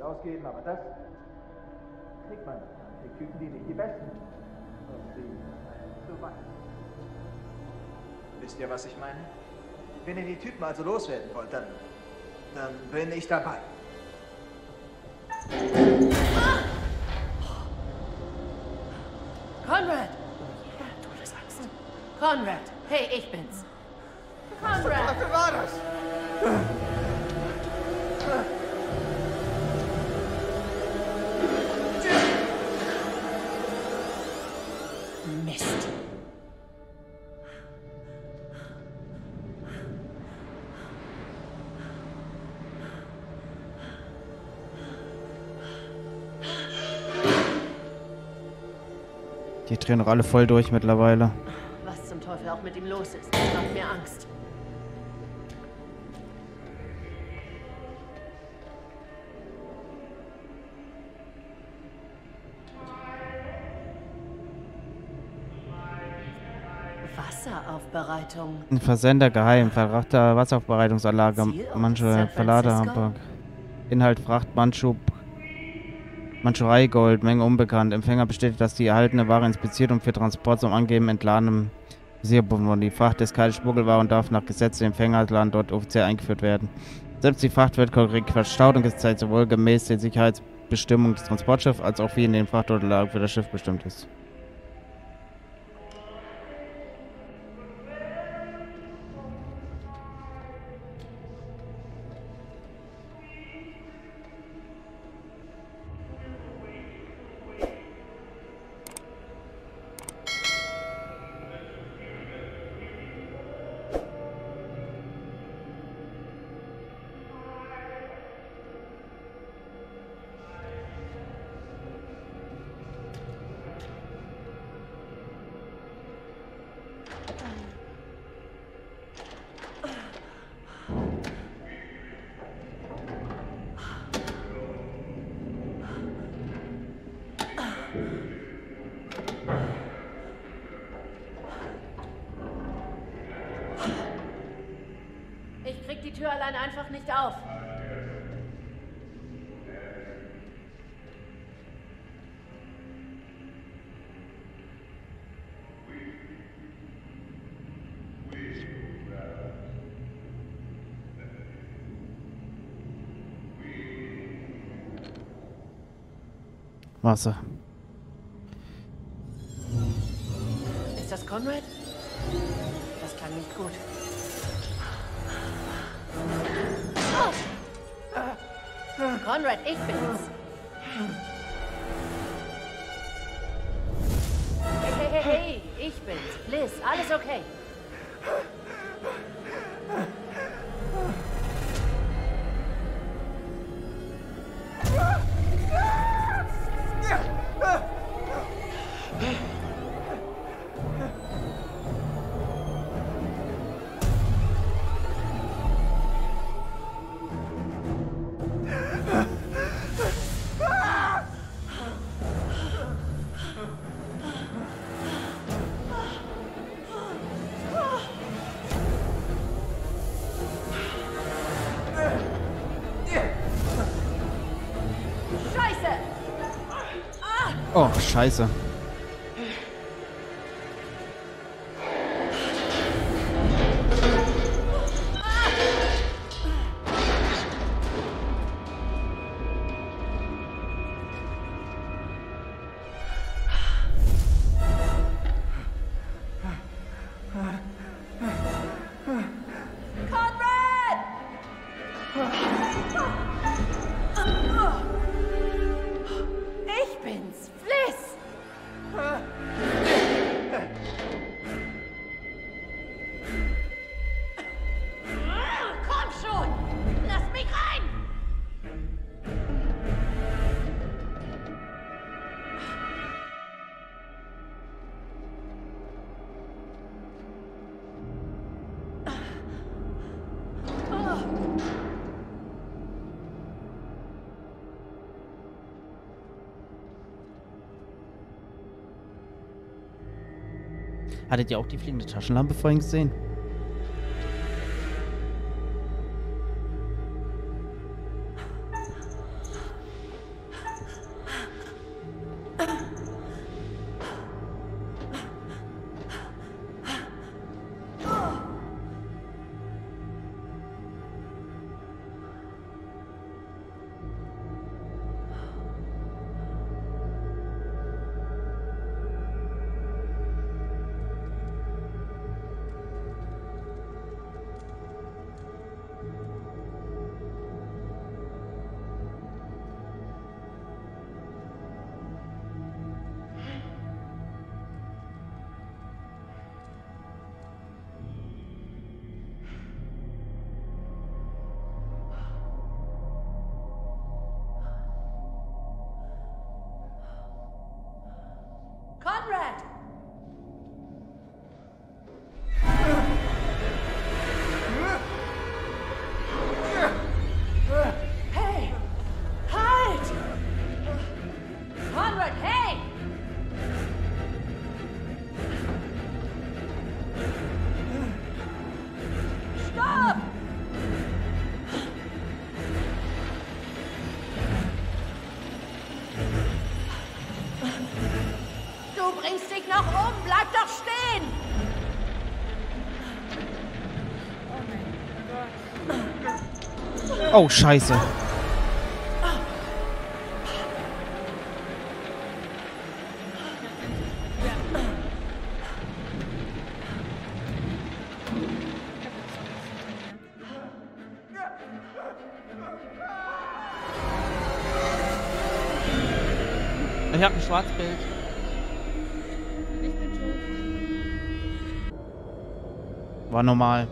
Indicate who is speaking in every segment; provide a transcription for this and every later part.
Speaker 1: ausgeben, aber das kriegt man nicht. Die Typen, die nicht die Besten. Und sie so weit. Wisst ihr, was ich meine? Wenn ihr die Typen also loswerden wollt, dann bin ich dabei.
Speaker 2: Conrad! Du hast Angst. Conrad! Hey, ich bin's. Conrad!
Speaker 1: Was war das?
Speaker 2: Mist.
Speaker 3: Die drehen doch alle voll durch mittlerweile.
Speaker 2: Was zum Teufel auch mit ihm los ist, das macht mir Angst. Wasseraufbereitung.
Speaker 3: Ein Versender geheim, verrachter Wasseraufbereitungsanlage, manche
Speaker 2: San
Speaker 3: Verlader
Speaker 2: Francisco?
Speaker 3: Hamburg. Inhalt Fracht, Mandschurei-Gold, Menge unbekannt. Empfänger bestätigt, dass die erhaltene Ware inspiziert und für Transport zum angeben entladenem Visierbuffen wurde. Die Fracht ist keine Schmuggelware und darf nach Gesetz dem Empfängerland dort offiziell eingeführt werden. Selbst die Fracht wird korrekt verstaut und gezeigt, sowohl gemäß den Sicherheitsbestimmungen des Transportschiffs als auch wie in den Frachtunterlagen für das Schiff bestimmt ist.
Speaker 2: Ich krieg die Tür allein einfach nicht auf.
Speaker 3: Wasser.
Speaker 2: Ist das Conrad? Das klang nicht gut. Conrad, ich bin's. Hey, ich bin's. Liz, alles okay?
Speaker 3: Oh, scheiße.
Speaker 2: Ich bin's, Fliss! Komm schon! Lass mich rein!
Speaker 3: Hattet ihr auch die fliegende Taschenlampe vorhin gesehen? Oh, scheiße. Ich hab ein Schwarzbild.
Speaker 2: Ich bin schuld.
Speaker 3: War normal.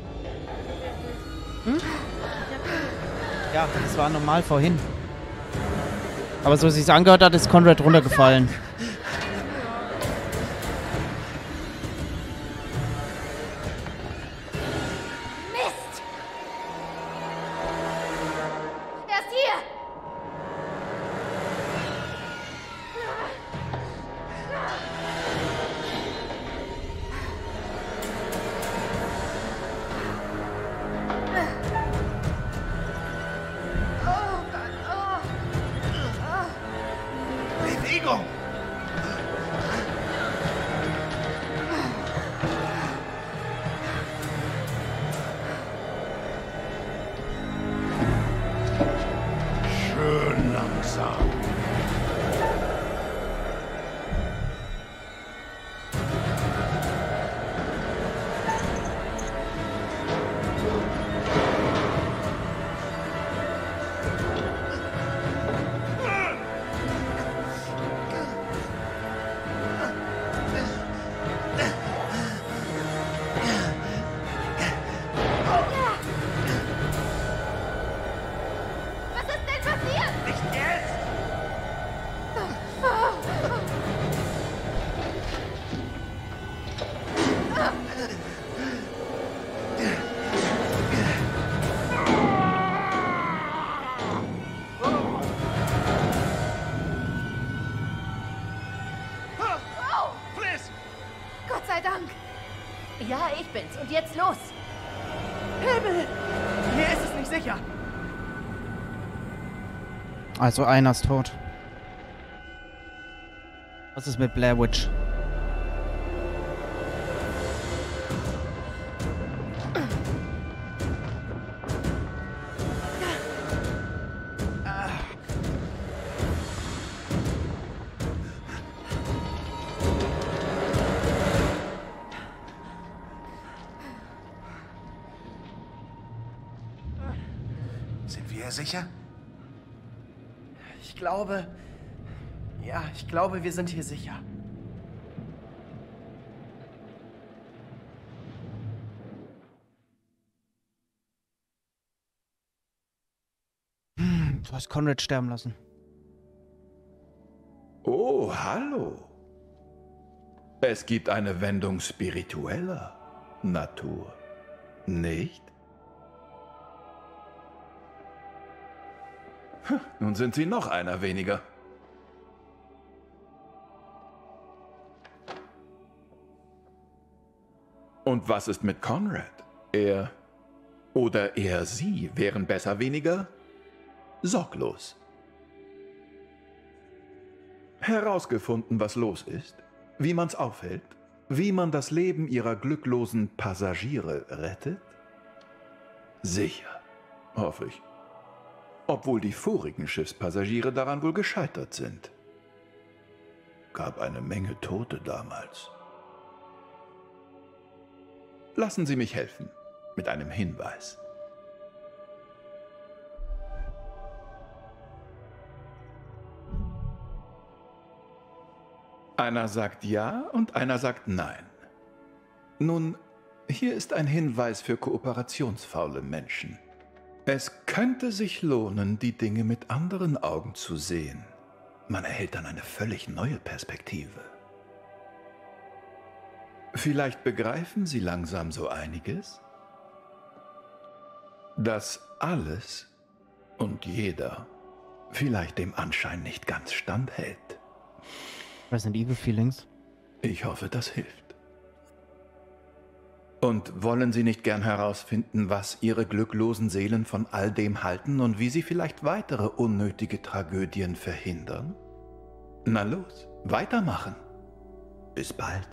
Speaker 3: Ja, das war normal vorhin. Aber so wie es angehört hat, ist Conrad runtergefallen.
Speaker 2: Mist! Er ist hier!
Speaker 1: Bewegung! Schön langsam.
Speaker 2: Was ist denn passiert?
Speaker 1: Nicht jetzt! Friss!
Speaker 2: Gott sei Dank! Ja, ich bin's. Und jetzt los!
Speaker 1: Himmel! Hier ist es nicht sicher.
Speaker 3: Also einer ist tot. Was ist mit Blair Witch?
Speaker 1: Sind wir sicher?
Speaker 4: Ich glaube... Ja, ich glaube, wir sind hier sicher.
Speaker 3: Du hast Conrad sterben lassen.
Speaker 5: Oh, hallo. Es gibt eine Wendung spiritueller Natur, nicht? Nun sind Sie noch einer weniger. Und was ist mit Conrad? Er oder eher Sie wären besser weniger sorglos. Herausgefunden, was los ist, wie man's aufhält, wie man das Leben ihrer glücklosen Passagiere rettet? Sicher, hoffe ich. Obwohl die vorigen Schiffspassagiere daran wohl gescheitert sind. Gab eine Menge Tote damals. Lassen Sie mich helfen, mit einem Hinweis. Einer sagt ja und einer sagt nein. Nun, hier ist ein Hinweis für kooperationsfaule Menschen. Es könnte sich lohnen, die Dinge mit anderen Augen zu sehen. Man erhält dann eine völlig neue Perspektive. Vielleicht begreifen Sie langsam so einiges? Dass alles und jeder vielleicht dem Anschein nicht ganz standhält.
Speaker 3: Resident Evil Feelings.
Speaker 5: Ich hoffe, das hilft. Und wollen Sie nicht gern herausfinden, was Ihre glücklosen Seelen von all dem halten und wie Sie vielleicht weitere unnötige Tragödien verhindern? Na los, weitermachen. Bis bald.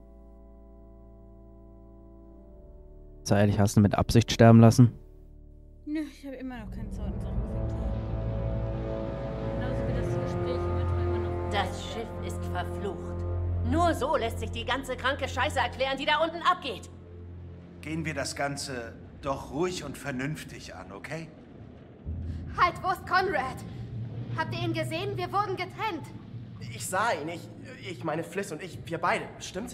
Speaker 3: Sei ehrlich, hast du mit Absicht sterben lassen?
Speaker 6: immer noch keinen Zorn zurückgeführt haben. Genauso wie das Gespräch manchmal immer noch.
Speaker 2: Das Schiff ist verflucht. Nur so lässt sich die ganze kranke Scheiße erklären, die da unten abgeht.
Speaker 7: Gehen wir das Ganze doch ruhig und vernünftig an, okay?
Speaker 8: Halt, wo ist Conrad? Habt ihr ihn gesehen? Wir wurden getrennt.
Speaker 4: Ich sah ihn. Ich meine Fliss und ich, wir beide, stimmt?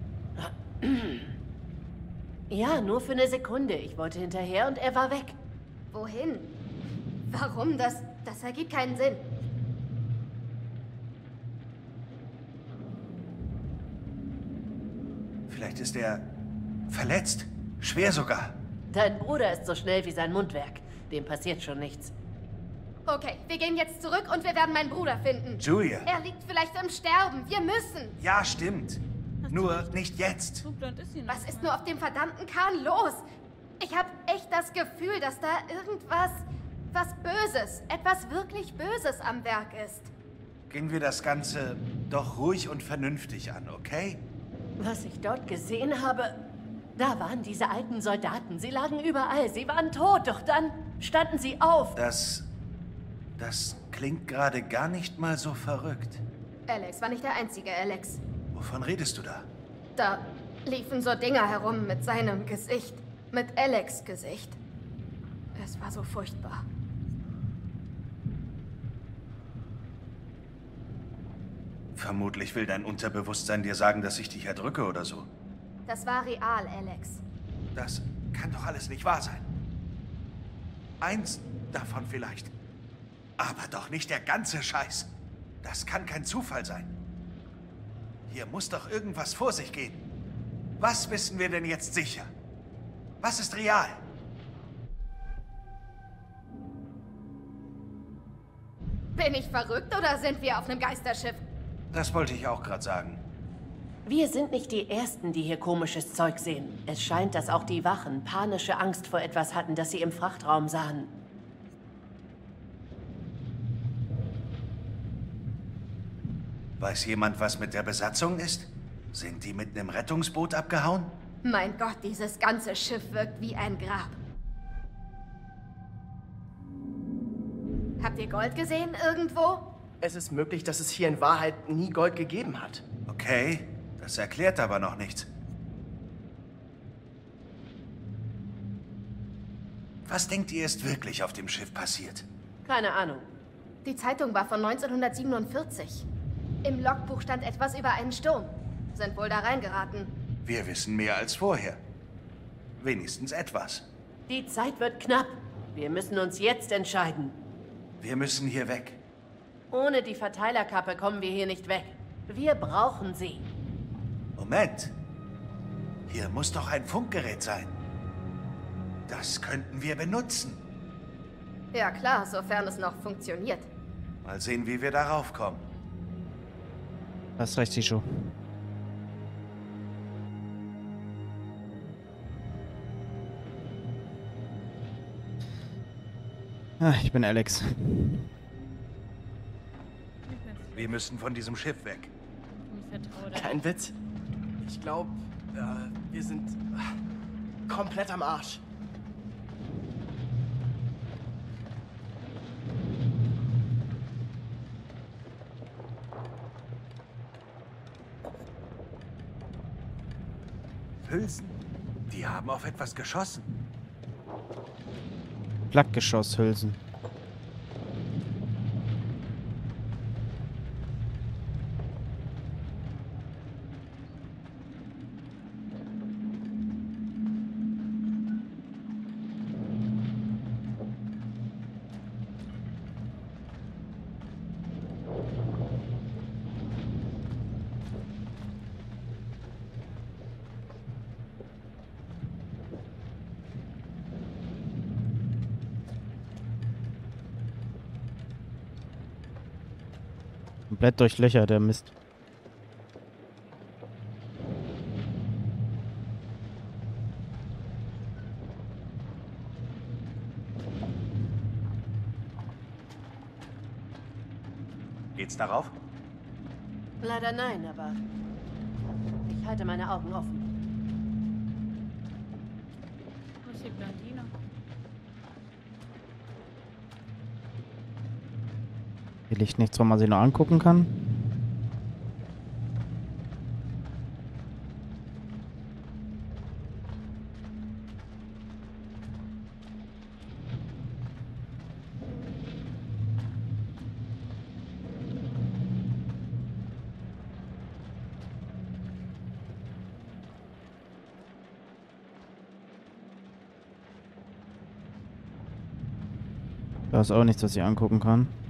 Speaker 2: Ja, nur für eine Sekunde. Ich wollte hinterher und er war weg.
Speaker 8: Wohin? Warum? Das ergibt keinen Sinn.
Speaker 7: Vielleicht ist er verletzt. Schwer sogar.
Speaker 2: Dein Bruder ist so schnell wie sein Mundwerk. Dem passiert schon nichts.
Speaker 8: Okay, wir gehen jetzt zurück und wir werden meinen Bruder finden.
Speaker 7: Julia.
Speaker 8: Er liegt vielleicht im Sterben. Wir müssen.
Speaker 7: Ja, stimmt. Nur nicht jetzt.
Speaker 6: So blöd ist sie noch.
Speaker 8: Was ist nur auf dem verdammten Kahn los? Ich habe echt das Gefühl, dass da was Böses, etwas wirklich Böses am Werk ist.
Speaker 7: Gehen wir das Ganze doch ruhig und vernünftig an, okay?
Speaker 2: Was ich dort gesehen habe, da waren diese alten Soldaten. Sie lagen überall. Sie waren tot. Doch dann standen sie auf.
Speaker 7: Das klingt gerade gar nicht mal so verrückt.
Speaker 8: Alex war nicht der einzige Alex.
Speaker 7: Wovon redest du da?
Speaker 8: Da liefen so Dinger herum mit seinem Gesicht. Mit Alex' Gesicht. Es war so furchtbar.
Speaker 7: Vermutlich will dein Unterbewusstsein dir sagen, dass ich dich erdrücke oder so.
Speaker 8: Das war real, Alex.
Speaker 7: Das kann doch alles nicht wahr sein. Eins davon vielleicht. Aber doch nicht der ganze Scheiß. Das kann kein Zufall sein. Hier muss doch irgendwas vor sich gehen. Was wissen wir denn jetzt sicher? Was ist real?
Speaker 8: Bin ich verrückt oder sind wir auf einem Geisterschiff?
Speaker 7: Das wollte ich auch gerade sagen.
Speaker 2: Wir sind nicht die Ersten, die hier komisches Zeug sehen. Es scheint, dass auch die Wachen panische Angst vor etwas hatten, das sie im Frachtraum sahen.
Speaker 7: Weiß jemand, was mit der Besatzung ist? Sind die mit einem Rettungsboot abgehauen?
Speaker 8: Mein Gott, dieses ganze Schiff wirkt wie ein Grab. Habt ihr Gold gesehen irgendwo?
Speaker 4: Es ist möglich, dass es hier in Wahrheit nie Gold gegeben hat.
Speaker 7: Okay, das erklärt aber noch nichts. Was denkt ihr, ist wirklich auf dem Schiff passiert?
Speaker 2: Keine Ahnung.
Speaker 8: Die Zeitung war von 1947. Im Logbuch stand etwas über einen Sturm. Sind wohl da reingeraten.
Speaker 7: Wir wissen mehr als vorher. Wenigstens etwas.
Speaker 2: Die Zeit wird knapp. Wir müssen uns jetzt entscheiden.
Speaker 7: Wir müssen hier weg.
Speaker 2: Ohne die Verteilerkappe kommen wir hier nicht weg. Wir brauchen sie.
Speaker 7: Moment. Hier muss doch ein Funkgerät sein. Das könnten wir benutzen.
Speaker 8: Ja klar, sofern es noch funktioniert.
Speaker 7: Mal sehen, wie wir darauf kommen.
Speaker 3: Hast recht, Sisho. Ah, ich bin Alex.
Speaker 7: Wir müssen von diesem Schiff weg.
Speaker 6: Ich vertraue da.
Speaker 4: Kein Witz. Ich glaube, wir sind komplett am Arsch.
Speaker 7: Hülsen. Die haben auf etwas geschossen.
Speaker 3: Flakgeschosshülsen. Komplett durchlöchert, der Mist.
Speaker 7: Geht's darauf?
Speaker 2: Leider nein, aber ich halte meine Augen offen.
Speaker 6: Wo ist die Blondine?
Speaker 3: Licht nichts, wo man sich noch angucken kann. Da ist auch nichts, was ich angucken kann.